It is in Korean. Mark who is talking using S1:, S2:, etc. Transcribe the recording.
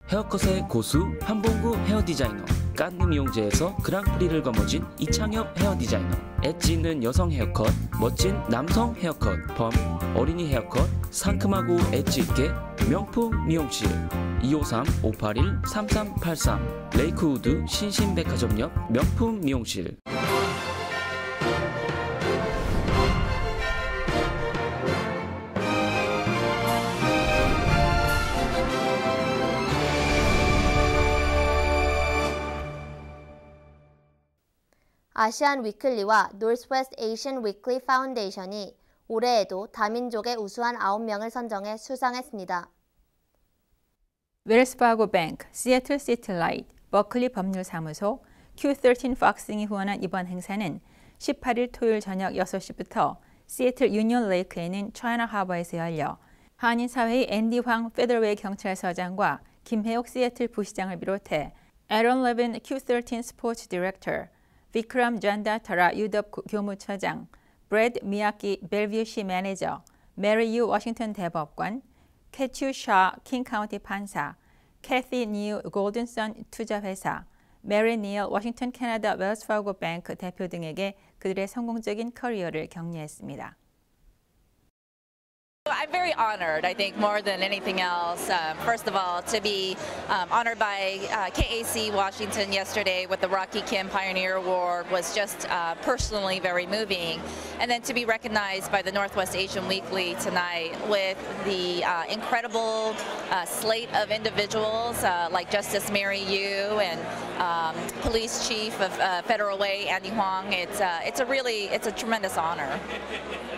S1: 헤어컷의 고수 한봉구 헤어디자이너, 깐느 미용제에서 그랑프리를 거머쥔 이창엽 헤어디자이너, 엣지 있는 여성 헤어컷, 멋진 남성 헤어컷, 범, 어린이 헤어컷, 상큼하고 엣지 있게 명품 미용실 253-581-3383 레이크우드 신신백화점 옆 명품 미용실.
S2: 아시안 위클리와 노스웨스트 에이션 위클리 파운데이션이 올해에도 다민족의 우수한 9명을 선정해 수상했습니다.
S3: 웰스파고 뱅크, 시애틀 시티라이트, 버클리 법률사무소, Q13 팍싱이 후원한 이번 행사는 18일 토요일 저녁 6시부터 시애틀 유니온 레이크에 있는 차이나 하버에서 열려 한인사회의 앤디 황 페더웨이 경찰서장과 김혜옥 시애틀 부시장을 비롯해 에런 레빈 Q13 스포츠 디렉터, 비크람 잔다타라 유덥 교무처장, 브래드 미야키 벨뷰시 매니저, 메리 유 워싱턴 대법관, 캐츄 샤 킹카운티 판사, 캐티 뉴 골든선 투자회사, 메리 닐 워싱턴 캐나다 웰스파고 뱅크 대표 등에게 그들의 성공적인 커리어를 격려했습니다.
S4: I'm very honored, I think, more than anything else. First of all, to be honored by KAC Washington yesterday with the Rocky Kim Pioneer Award was just personally very moving. And then to be recognized by the Northwest Asian Weekly tonight with the incredible slate of individuals like Justice Mary Yu and Police Chief of Federal Way, Andy Huang. It's a tremendous honor.